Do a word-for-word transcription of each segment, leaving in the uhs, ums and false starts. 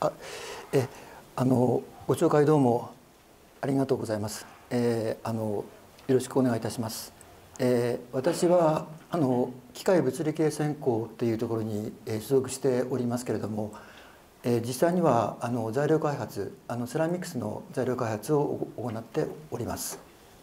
あ、え、あのご紹介どうもありがとうございます。えー、あのよろしくお願いいたします。えー、私はあの機械物理系専攻というところに、えー、所属しておりますけれども、えー、実際にはあの材料開発、あのセラミックスの材料開発を行っております。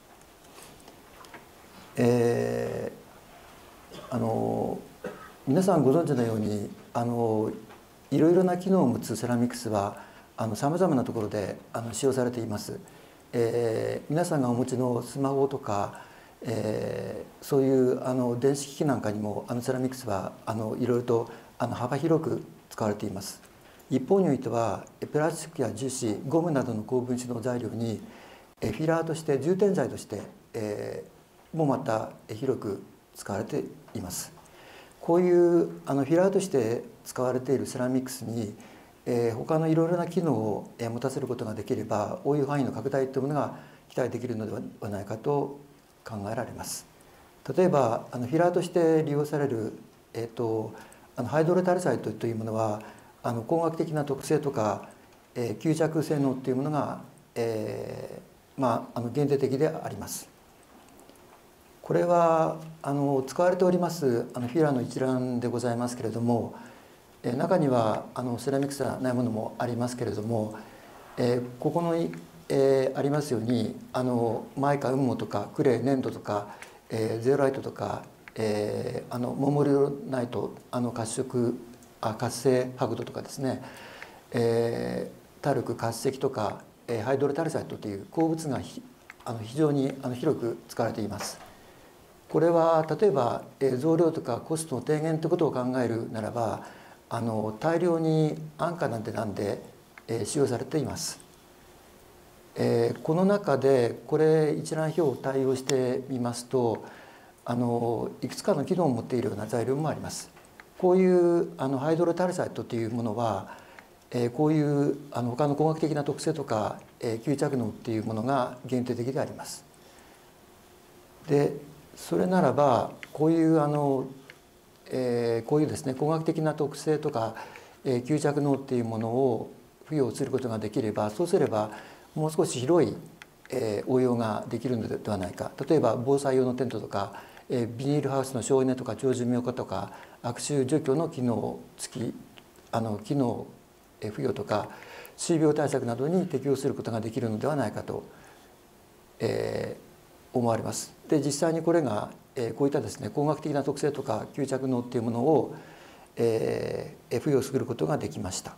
えー、あの皆さんご存知のようにあのいろいろな機能を持つセラミックスはさまざまなところであの使用されています。えー、皆さんがお持ちのスマホとか、えー、そういうあの電子機器なんかにもあのセラミックスはあのいろいろとあの幅広く使われています。一方においてはプラスチックや樹脂、ゴムなどの高分子の材料にフィラーとして充填剤として、えー、もまた広く使われています。こういうあのフィラーとして使われているセラミックスに、えー、他のいろいろな機能を持たせることができれば応用範囲の拡大というものが期待できるのではないかと考えられます。例えばあのフィラーとして利用される、えー、とあのハイドロタルサイトというものはあの工学的な特性とか、えー、吸着性能というものが、えーまあ、あの限定的であります。これはあの使われておりますあのフィラーの一覧でございますけれども、え中にはあのセラミックスじゃないものもありますけれども、えここの、えありますようにあのマイカ、ウンモとかクレー、粘土とか、えゼオライトとか、えあのモモリオナイト、あの褐色あ活性白土とかですね、えタルク、活石とか、えハイドロタルサイトという鉱物がひあの非常にあの広く使われています。これは例えば増量とかコストの低減ということを考えるならばあの大量に安価な値段で使用されています。この中でこれ一覧表を対応してみますとあのいくつかの機能を持っているような材料もあります。こういうあのハイドロタルサイトというものはこういうあの他の工学的な特性とか吸着能っていうものが限定的であります。でそれならばこういうあの、えー、こういうですね工学的な特性とか、えー、吸着能っていうものを付与することができればそうすればもう少し広い、えー、応用ができるのではないか。例えば防災用のテントとか、えー、ビニールハウスの省エネとか長寿命化とか悪臭除去の機能付きあの機能付与とか水病対策などに適用することができるのではないかと、えー思われます。で実際にこれが、えー、こういったですね工学的な特性とか吸着能っていうものを、えー、付与することができました。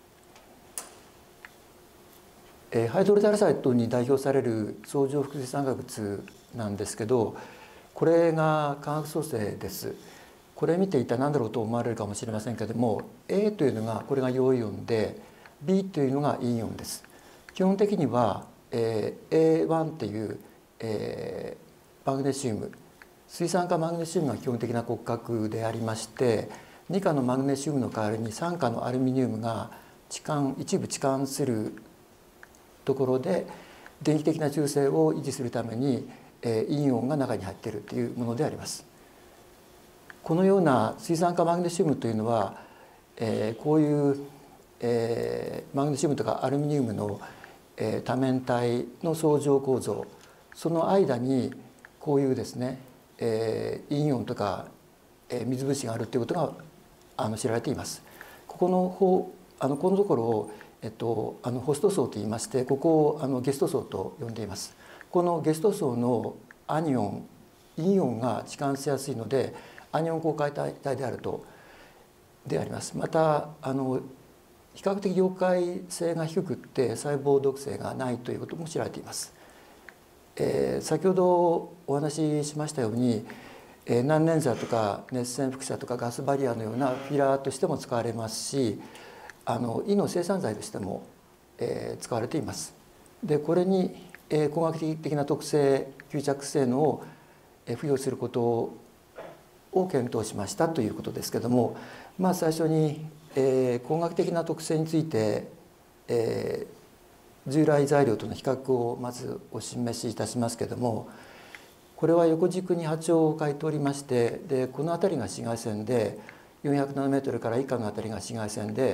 えー、ハイドロタルサイトに代表される相乗複製酸化物なんですけどこれが化学組成です。これ見ていたら何だろうと思われるかもしれませんけれども A というのがこれが陽イオンで B というのが陰イオンです。基本的には、えー、エーワン っていうえー、マグネシウム水酸化マグネシウムが基本的な骨格でありましてに価のマグネシウムの代わりにさん価のアルミニウムが置換一部置換するところで電気的な中性を維持するために、えー、陰イオンが中に入っているというものであります。このような水酸化マグネシウムというのは、えー、こういう、えー、マグネシウムとかアルミニウムの、えー、多面体の相乗構造その間にこういうですね、えー、陰イオンとか、えー、水分子があるということがあの知られています。ここの方あのこのところを、えっと、あのホスト層といいましてここをあのゲスト層と呼んでいます。このゲスト層のアニオン陰イオンが置換しやすいのでアニオン高解体であるとであります。またあの比較的溶解性が低くって細胞毒性がないということも知られています。えー、先ほどお話ししましたように、えー、難燃剤とか熱線輻射とかガスバリアのようなフィラーとしても使われますしあの胃の生産剤としても、えー、使われています。でこれに、えー、工学的な特性吸着性能を付与することを検討しましたということですけども、まあ、最初に、えー、工学的な特性について、えー従来材料との比較をまずお示しいたしますけれどもこれは横軸に波長を書いておりましてでこの辺りが紫外線でよんひゃくナノメートルから以下の辺りが紫外線で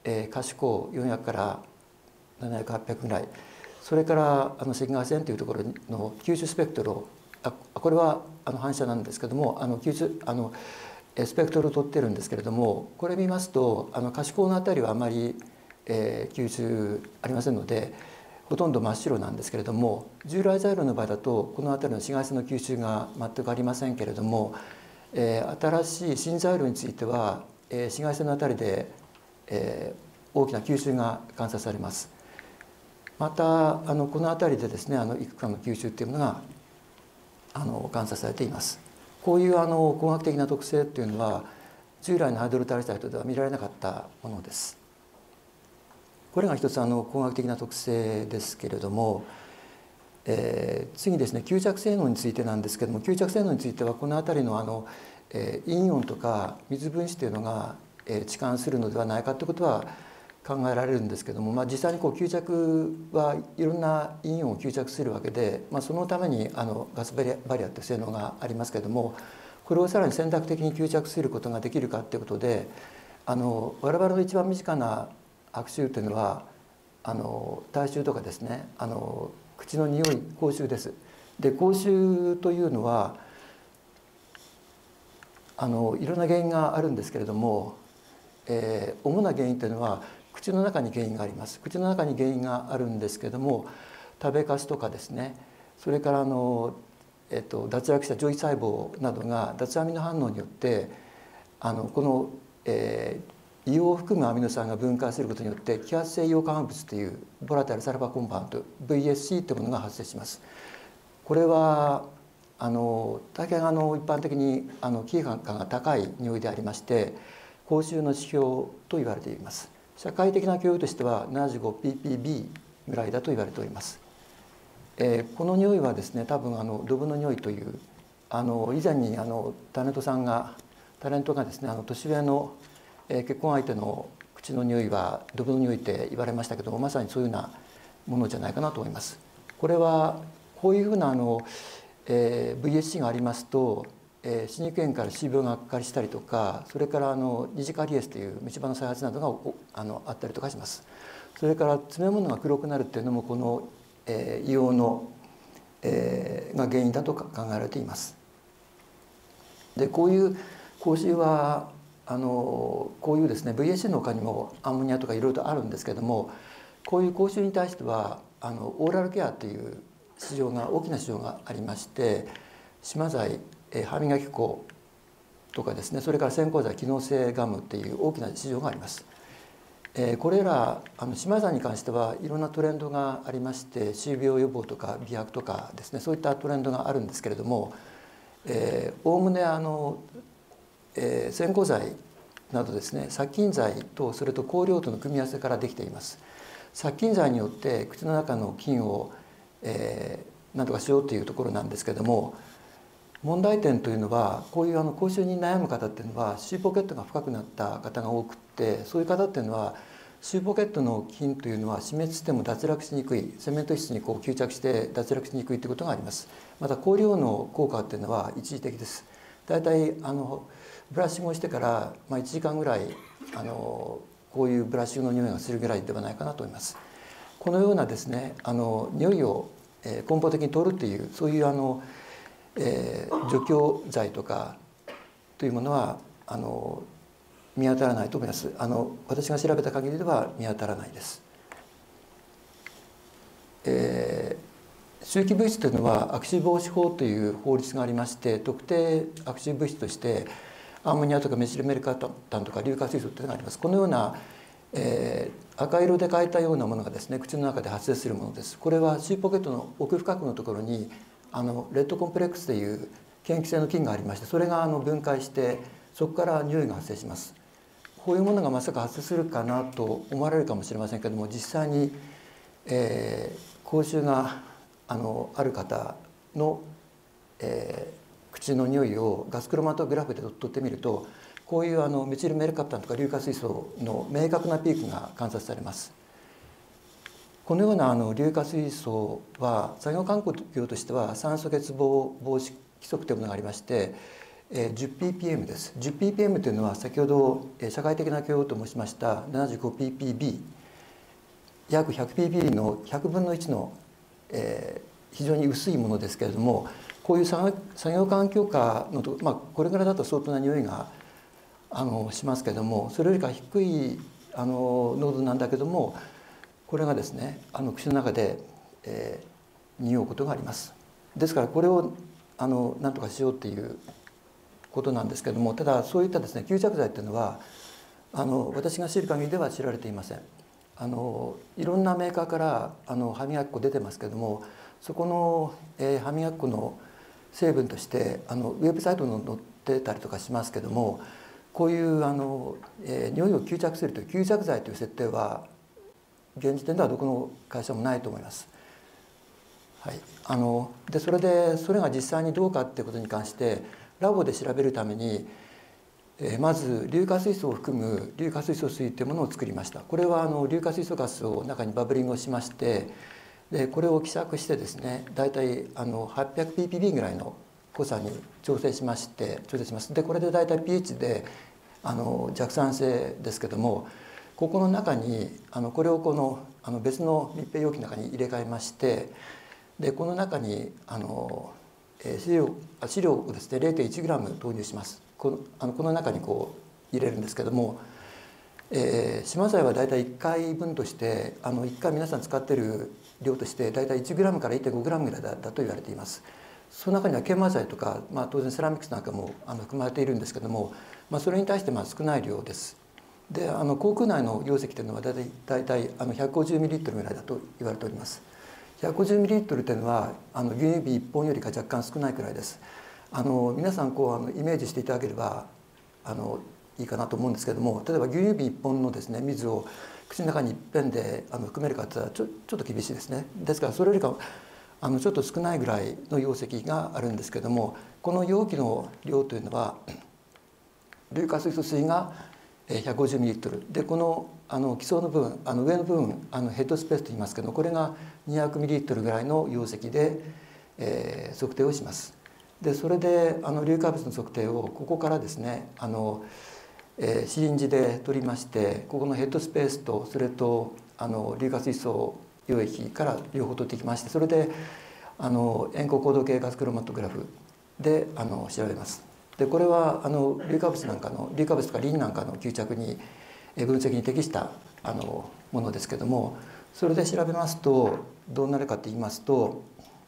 えー、可視光よんひゃくからななひゃく、はっぴゃくぐらい、それからあの赤外線というところの吸収スペクトルを、あこれはあの反射なんですけども、あの吸収あのスペクトルを取ってるんですけれども、これ見ますとあの可視光のあたりはあまり、えー、吸収ありませんのでほとんど真っ白なんですけれども、従来材料の場合だとこのあたりの紫外線の吸収が全くありませんけれども、えー、新しい新材料については、えー、紫外線のあたりで、えー、大きな吸収が観察されます。またあのこの辺りでですね、あのいくつかの吸収というものがあの観察されています。こういうあの工学的な特性というのは従来のハイドロタルサイトでは見られなかったものです。これが一つあの工学的な特性ですけれども、えー、次にですね、吸着性能についてなんですけども、吸着性能についてはこの辺りのあの、えー、イオンとか水分子というのが、えー、置換するのではないかということは考えられるんですけども、まあ、実際にこう吸着はいろんなイオンを吸着するわけで、まあ、そのためにあのガスバリアという性能がありますけれども、これをさらに選択的に吸着することができるかということで、あの我々の一番身近な悪臭というのはあの体臭とかですね、あの口の匂い、口臭です。で口臭というのはあのいろんな原因があるんですけれども、えー、主な原因というのは口の中に原因があります。口の中に原因があるんですけれども、食べかすとかですね、それからあの、えっと、脱落した上皮細胞などが脱アミノ反応によってあのこの、えー、硫黄を含むアミノ酸が分解することによって揮発性硫黄化合物というボラタイルサルファコンパウンド ブイエスシー というものが発生します。これはあの大変あの一般的にあの危害感が高い匂いでありまして、口臭の指標と言われています。社会的な共有としては ななじゅうごピーピービー ぐらいだと言われております。えー、この匂いはですね、多分あのドブの匂いというあの以前にあのタレントさんがタレントがですね、あの年上の、えー、結婚相手の口の匂いはドブの匂いって言われましたけども、まさにそういうようなものじゃないかなと思います。これはこういうふうなあの、えー、ブイエスシー がありますと、えー、歯肉炎から歯周病が悪化したりとか、それからあの二次カリエスという虫歯の再発などがあのあったりとかします。それから詰め物が黒くなるっていうのもこの、えー、硫黄の、えー、が原因だと考えられています。でこういう口臭はあのこういうですね ブイエスシー の他にもアンモニアとかいろいろとあるんですけども、こういう口臭に対してはあのオーラルケアという市場が大きな市場がありまして、島剤、えー、歯磨き粉とかですね、それから線香剤、機能性ガムっていう大きな市場があります。えー、これらあの島剤に関してはいろんなトレンドがありまして、歯周病予防とか美白とかですね、そういったトレンドがあるんですけれども、おおむねあの、えー、線香剤などですね、殺菌剤とそれと香料との組み合わせからできています。殺菌剤によって口の中の菌を、えー、何とかしようというところなんですけれども、問題点というのはこういうあの口臭に悩む方っていうのは歯周ポケットが深くなった方が多くって、そういう方っていうのは歯周ポケットの菌というのは死滅しても脱落しにくい、セメント質にこう吸着して脱落しにくいということがあります。また香料の効果っていうのは一時的です。だいたいあのブラッシングをしてから、まあ、いちじかんぐらいあのこういうブラッシングの匂いがするぐらいではないかなと思います。このようなですね、あの匂いを根本的に取るっていうそういうあのえー、除去剤とかというものはあの見当たらないと思います。あの私が調べた限りでは見当たらないです。えー、周期物質というのは悪臭防止法という法律がありまして、特定悪臭物質としてアンモニアとかメチルメルカタンとか硫化水素というのがあります。このような、えー、赤色で描いたようなものがですね、口の中で発生するものです。これは歯周ポケットの奥深くのところにあのレッドコンプレックスという嫌気性の菌がありまして、それがあの分解してそこから匂いが発生します。こういうものがまさか発生するかなと思われるかもしれませんけども、実際に、えー、口臭があのある方の、えー、口の匂いをガスクロマトグラフで取ってみると、こういうあのメチルメルカプタンとか硫化水素の明確なピークが観察されます。このようなあの硫化水素は作業環境としては酸素欠乏防止規則というものがありまして、 えー、じゅうピーピーエム です。じゅうピーピーエム というのは先ほど、えー、社会的な許容と申しました ななじゅうごピーピービー 約 ひゃくピーピービー のひゃくぶんのいちの、えー、非常に薄いものですけれども、こういう作業環境下のと、まあ、これぐらいだと相当な匂いがあのしますけれども、それよりか低いあの濃度なんだけども、これがですねあの口の中で、えー、匂うことがあります。ですからこれをあの何とかしようっていうことなんですけれども、ただそういったですね吸着剤っていうのはあの私が知る限りでは知られていません。あのいろんなメーカーからあの歯磨き粉出てますけれども、そこの、えー、歯磨き粉の成分としてあのウェブサイトに載ってたりとかしますけども、こういうあの、えー、匂いを吸着するという吸着剤という設定は現時点ではどこの会社もないと思います。はい、あのでそれでそれが実際にどうかっていうことに関してラボで調べるために、えー、まず硫化水素を含む硫化水素水というものを作りました。これはあの硫化水素ガスを中にバブリングをしまして、でこれを希釈してですね、大体あの はっぴゃくピーピービー ぐらいの濃さに調整しまして調整します。でこれで大体 pH であの弱酸性ですけども、ここの中にあのこれをこのあの別の密閉容器の中に入れ替えまして、でこの中にあの飼料飼料をですね れいてんいちグラム 投入します。このあのこの中にこう入れるんですけども、えー、島材は大体いっかいぶんとしてあのいっかい皆さん使っている量として大体 いちグラム から いってんごグラム ぐらいだだと言われています。その中には研磨剤とか、まあ、当然セラミックスなんかもあの含まれているんですけども、まあ、それに対してまあ少ない量です。であの口腔内の溶石というのは大体大体あの ひゃくごじゅうミリリットル ぐらいだと言われております。ひゃくごじゅうミリリットル というのはあの牛乳瓶いっぽんよりか若干少ないくらいです。あの皆さんこうあのイメージしていただければあのいいかなと思うんですけども、例えば牛乳瓶いっぽんのですね水を口の中にいっぺんであの含めるかといったらちょちょっと厳しいですね。ですからそれよりかあのちょっと少ないぐらいの溶石があるんですけども、この容器の量というのは硫化水素水がひゃくごじゅうミリリットル で、このあの基礎の部分あの上の部分あのヘッドスペースと言いますけど、これがにひゃくミリリットルぐらいの溶石で、えー、測定をします。でそれであの硫化物の測定をここからですねあの、えー、シリンジで取りまして、ここのヘッドスペースとそれとあの硫化水素溶液から両方取ってきまして、それであの塩湖高度計ガスクロマトグラフであの調べます。でこれはあの硫化物なんかの硫化物とかリンなんかの吸着に分析に適したあのものですけども、それで調べますとどうなるかと言いますと、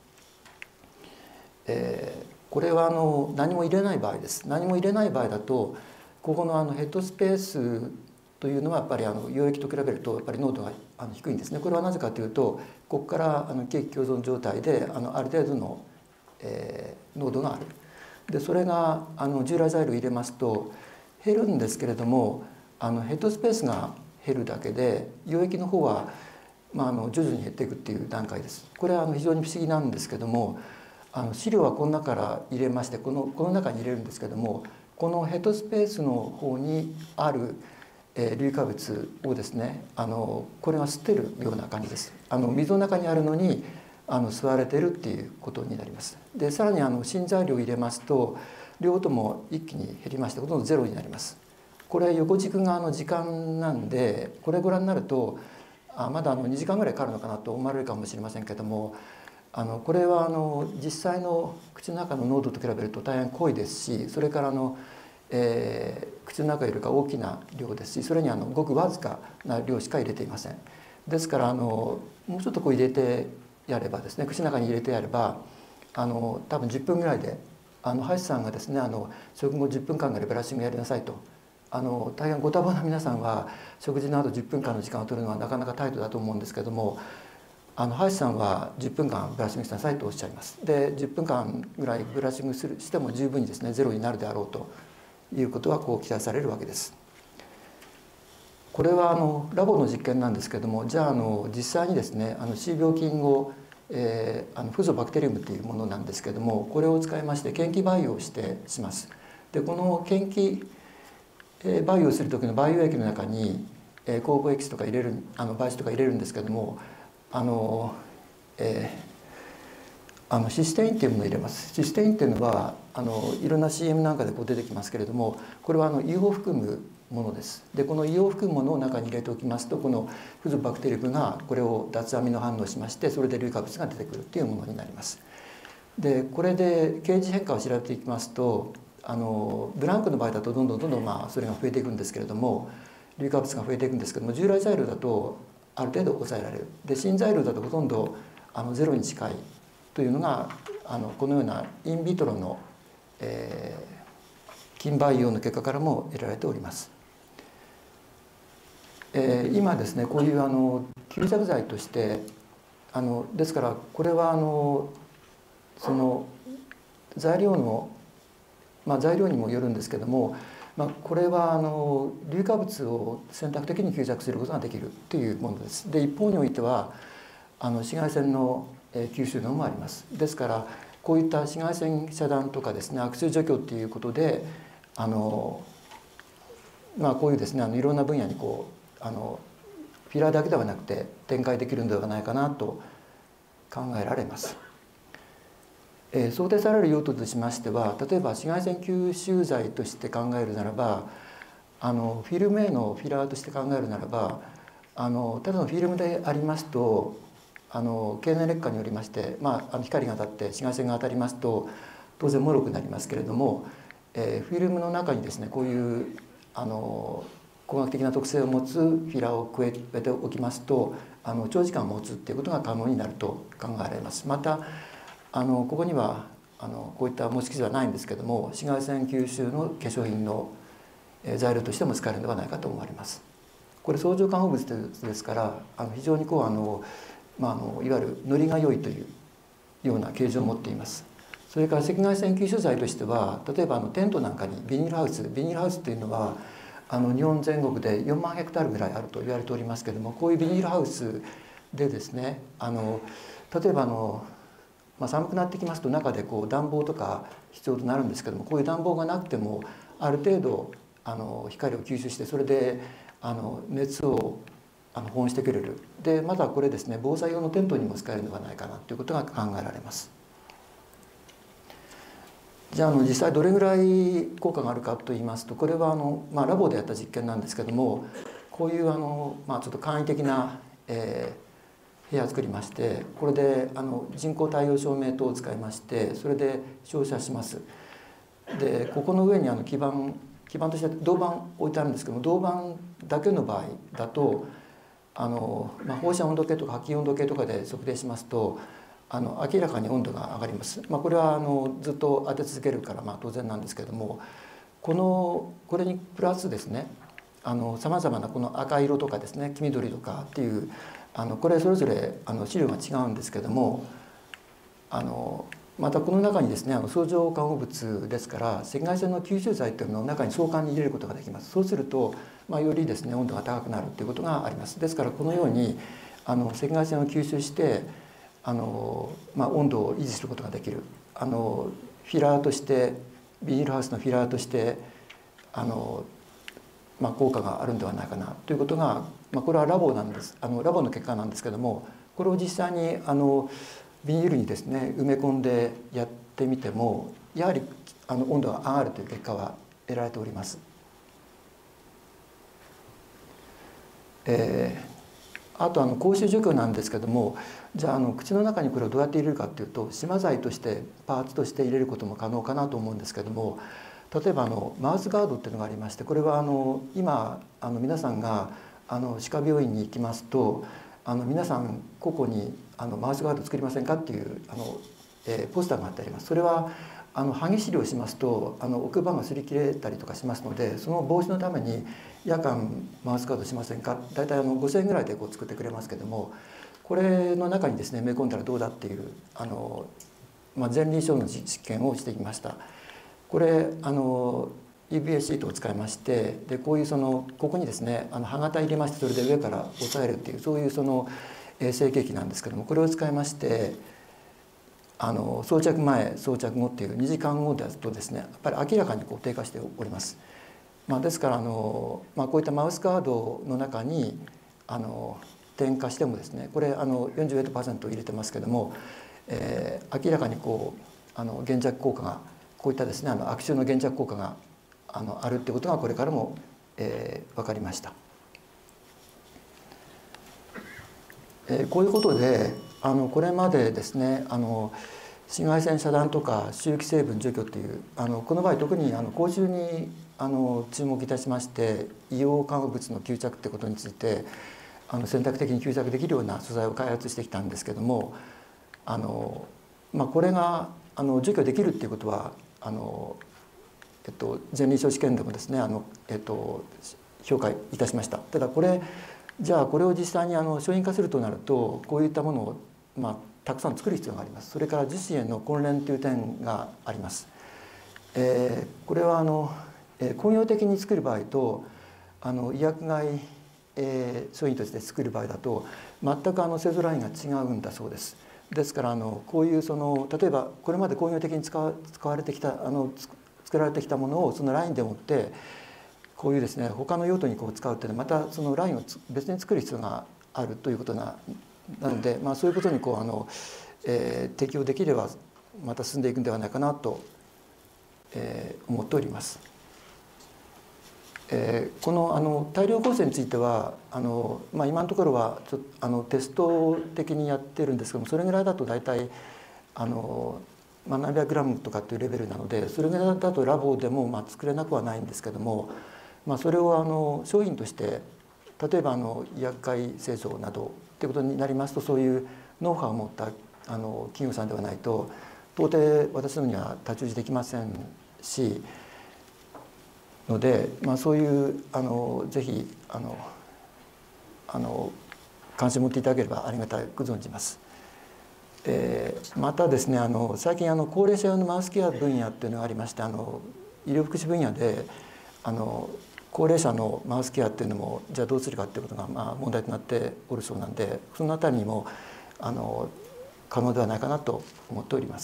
えー、これはあの何も入れない場合です。何も入れない場合だとここのあのヘッドスペースというのはやっぱりあの溶液と比べるとやっぱり濃度があの低いんですね。これはなぜかというと、ここからあの血液共存状態であのある程度の、えー、濃度がある。でそれがあの従来材料を入れますと減るんですけれども、あのヘッドスペースが減るだけで溶液の方は、まあ、あの徐々に減っていくっていう段階です。これはあの非常に不思議なんですけども、あの飼料はこの中から入れましてこのこの中に入れるんですけども、このヘッドスペースの方にある、えー、硫化物をですねあのこれが吸ってるような感じです。あの水の中にあるのにあの吸われてるっていうことになります。でさらにあの新材料を入れますと両方とも一気に減りましてほとんどゼロになります。これ横軸があの時間なんで、これご覧になるとあまだあのにじかんぐらいかかるのかなと思われるかもしれませんけども、あのこれはあの実際の口の中の濃度と比べると大変濃いですし、それからあの、えー、口の中よりか大きな量ですし、それにあのごくわずかな量しか入れていません。ですからあのもうちょっとこう入れてやればですね、口の中に入れてやればあの多分じゅっぷんぐらいであの歯医者さんがですねあの食後じゅっぷんかんぐらいブラッシングやりなさいと、あの大変ご多忙な皆さんは食事の後じゅっぷんかんの時間を取るのはなかなかタイトだと思うんですけども、あの歯医者さんはじゅっぷんかんブラッシングしなさいとおっしゃいます。でじゅっぷんかんぐらいブラッシングするしても十分にですねゼロになるであろうということはこう期待されるわけです。これはあのラボの実験なんですけども、じゃああの実際にですねあの C 病菌を、えー、あのフゾバクテリウムというものなんですけども、これを使いまして検気培養をしてします。でこの検気培養する時の培養液の中に酵母エキスとか入れるあの培地とか入れるんですけども、あの、えあのシステインっていうものを入れます。システインっていうのはあのいろんな シーエム なんかでこう出てきますけれども、これはあの硫黄を含むものです。でこの硫黄を含むものを中に入れておきますと、このフズバクテリウムがこれを脱アミノ反応しまして、それで硫化物が出てくるっていうものになります。でこれで形状変化を調べていきますと、あのブランクの場合だとどんどんどんどんまあそれが増えていくんですけれども、硫化物が増えていくんですけども、従来材料だとある程度抑えられる。で新材料だとほとんどあのゼロに近いというのがあのこのようなインビトロの、えー、菌培養の結果からも得られております。えー、今ですねこういうあの吸着剤としてあのですからこれはあのその材料の、まあ、材料にもよるんですけども、まあ、これはあの硫化物を選択的に吸着することができるというものです。で一方においてはあの紫外線の吸収能もあります。ですからこういった紫外線遮断とかですね、悪臭除去っていうことであの、まあ、こういうですねあのいろんな分野にこうあのフィラーだけではなくて展開できるのではないかなと考えられます。えー、想定される用途としましては、例えば紫外線吸収剤として考えるならば、あのフィルム A のフィラーとして考えるならば、あのただのフィルムでありますとあの経年劣化によりまして、まあ、あの光が当たって紫外線が当たりますと当然脆くなりますけれども、えー、フィルムの中にですねこういうあの工学的な特性を持つフィラーを加えておきますと、あの長時間持つっていうことが可能になると考えられます。またあのここにはあのこういった模式図はないんですけども、紫外線吸収の化粧品の材料としても使えるのではないかと思われます。これ相乗化合物ですから、あの非常にこうあの、まあ、あのいわゆるノリが良いというような形状を持っています。それから赤外線吸収剤としては、例えばあのテントなんかにビニールハウスビニールハウスというのはあの日本全国でよんまんヘクタールぐらいあると言われておりますけれども、こういうビニールハウスでですね、あの例えばあのまあ、寒くなってきますと中でこう暖房とか必要となるんですけども、こういう暖房がなくてもある程度あの光を吸収して、それであの熱をあの保温してくれる。でまたこれですね防災用のテントにも使えるのではないかなということが考えられます。じゃあ、あの実際どれぐらい効果があるかといいますと、これはあの、まあ、ラボでやった実験なんですけども、こういうあの、まあ、ちょっと簡易的な、えー部屋を作りまして、これであの人工太陽照明灯を使いまして、それで照射します。でここの上にあの基板基板として銅板置いてあるんですけども、銅板だけの場合だとあの、まあ、放射温度計とか波及温度計とかで測定しますとあの明らかに温度が上がります。まあ、これはあのずっと当て続けるからまあ当然なんですけれども、このこれにプラスですね、さまざまなこの赤色とかですね黄緑とかっていうあのこれそれぞれあの資料が違うんですけども、あのまたこの中にですねあの相乗化合物ですから赤外線の吸収剤というのを中に相関に入れることができます。そうすると、まあ、よりですね温度が高くなるということがあります。ですからこのようにあの赤外線を吸収してあの、まあ、温度を維持することができる、あのフィラーとしてビニールハウスのフィラーとしてあのまあ、効果があるんではないかなということが、まあ、これはラボなんですあのラボの結果なんですけども、これを実際にあのビニールにですね埋め込んでやってみてもやはりあの温度が上がるという結果は得られております。えー、あとあの口臭除去なんですけども、じゃあ、あの口の中にこれをどうやって入れるかというと、島材としてパーツとして入れることも可能かなと思うんですけども、例えばあのマウスガードっていうのがありまして、これはあの今あの皆さんがあの歯科病院に行きますと、あの皆さん個々にあのマウスガード作りませんかっていうあの、えー、ポスターが貼ってあります。それはあの歯ぎしりをしますとあの奥歯が擦り切れたりとかしますので、その防止のために夜間マウスガードしませんか、大体あのごせんえんぐらいでこう作ってくれますけども、これの中にですね埋め込んだらどうだっていうあの、まあ、前臨床の実験をしてきました。これあの ユービーエー シートを使いまして、でこういうそのここにですねあの歯型入れまして、それで上から押さえるっていうそういうその成形機なんですけども、これを使いましてあの装着前装着後っていうにじかんごだとですねやっぱり明らかにこう低下しております。まあ、ですからあの、まあ、こういったマウスガードの中にあの点火してもですね、これあの よんじゅうはちパーセント 入れてますけども、 えー、明らかにこうあの減弱効果がこういったですねあの悪臭の減弱効果があのあるっていうことがこれからも、えー、分かりました。えー、こういうことであのこれまでですねあの紫外線遮断とか周期成分除去というあのこの場合特にあの口臭にあの注目いたしまして硫黄化合物の吸着ってことについてあの選択的に吸着できるような素材を開発してきたんですけどもあの、まあ、これがあの除去できるっていうことはあの、えっと、前臨床試験でもですねあの、えっと、評価いたしました。ただこれじゃあこれを実際にあの商品化するとなるとこういったものを、まあ、たくさん作る必要があります。それから樹脂への混練という点があります。えー、これはあの、えー、工業的に作る場合とあの医薬害、えー、商品として作る場合だと全くあの製造ラインが違うんだそうです。ですからあのこういうその例えばこれまで工業的に使わ使われてきたあの作られてきたものをそのラインでもってこういうですね他の用途にこう使うっていうのはまたそのラインを別に作る必要があるということななので、まあ、そういうことにこうあの、えー、適用できればまた進んでいくんではないかなと、えー、思っております。えー、このあの大量構成についてはあの、まあ、今のところはちょっとあのテスト的にやってるんですけどもそれぐらいだと大体あの、まあ、何百グラムとかっていうレベルなのでそれぐらいだとラボでもまあ作れなくはないんですけども、まあ、それをあの商品として例えばあの医薬害製造などっていうことになりますとそういうノウハウを持ったあの企業さんではないと到底私どもには太刀打ちできませんしので、まあ、そういうあのぜひあのあの関心を持っていただければありがたく存じます。えー、またですねあの最近あの高齢者用のマウスケア分野っていうのがありましてあの医療福祉分野であの高齢者のマウスケアっていうのもじゃあどうするかっていうことがまあ問題となっておるそうなんでそのあたりにもあの可能ではないかなと思っております。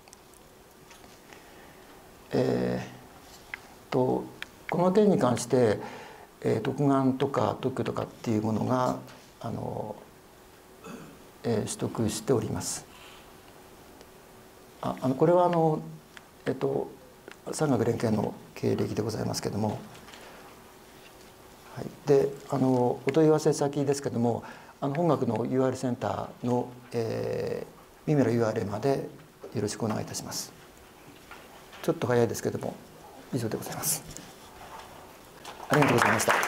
えー、とこの点に関して、えー、独眼とか特許とかっていうものがあの、えー、取得しております。ああのこれはあの、えっと、産学連携の経歴でございますけれども、はい、であのお問い合わせ先ですけれどもあの本学の ユーアール センターの、えー、ミメロ ユーアール までよろしくお願いいたします。ちょっと早いですけれども以上でございます。ありがとうございました。